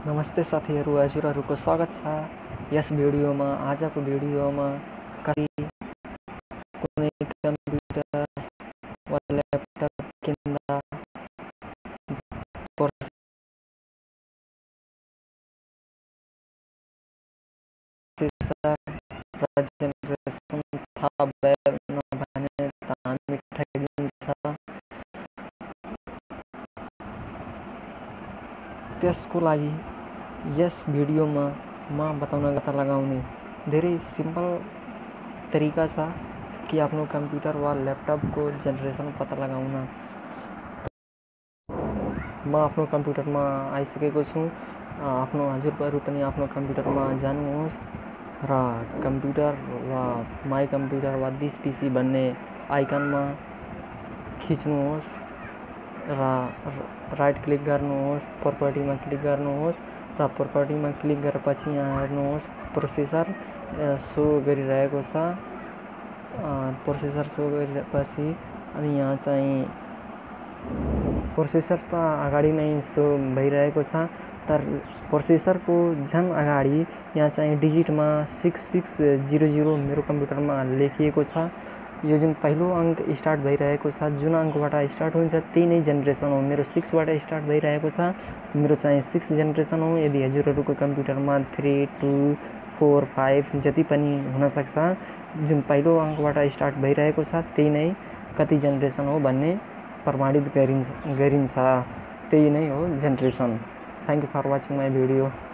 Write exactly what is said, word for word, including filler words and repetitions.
नमस्ते साथीहरू, हजुरहरूको स्वागत छ यस भिडियोमा। आजको भिडियोमा कति कुनै कम्प्युटर वा ल्यापटप किन्दा प्रोसेसर र जेनेरेसन थाहा भएन भने त हामी ठगिन्छ। त्यसको लागि यस भिडियोमा म बताउन गता लगाउने धेरै सिम्पल तरिका छ कि आफ्नो कम्प्युटर वा ल्यापटपको जेनेरेसन पत्ता लगाउन। म आफ्नो कम्प्युटरमा आइसकेको छु। आफ्नो हजुरहरू पनि आफ्नो कम्प्युटरमा जानुहोस् र कम्प्युटर वा माई कम्प्युटर वा दिस पिसी भन्ने आइकनमा खिच्नुहोस् र राइट क्लिक गर्नुहोस्, प्रपर्टीमा क्लिक गर्नुहोस् र प्रपर्टीमा क्लिक गरेपछि यहाँ हेर्नुहोस् प्रोसेसर सो गरिरहेको छ। प्रोसेसर सो गरेपछि अनि यहाँ चाहिँ प्रोसेसर त अगाडि नै सो भइरहेको छ, तर प्रोसेसरको झन् अगाडि यहाँ चाहिँ डिजिटमा सिक्स सिक्स जिरो जिरो मेरो कम्प्युटरमा लेखिएको छ। यो जुन पहिलो अङ्क स्टार्ट भइरहेको छ, जुन अङ्कबाट स्टार्ट हुन्छ त्यही नै जेनेरेसन हो। मेरो सिक्सबाट स्टार्ट भइरहेको छ, मेरो चाहिँ सिक्स जेनेरेसन हो। यदि हजुरहरूको कम्प्युटरमा थ्री टू फोर फाइभ जति पनि हुनसक्छ, जुन पहिलो अङ्कबाट स्टार्ट भइरहेको छ त्यही नै कति जेनेरेसन हो भन्ने प्रमाणित गरिन्छ गरिन्छ त्यही नै हो generation. Thank you for watching my video.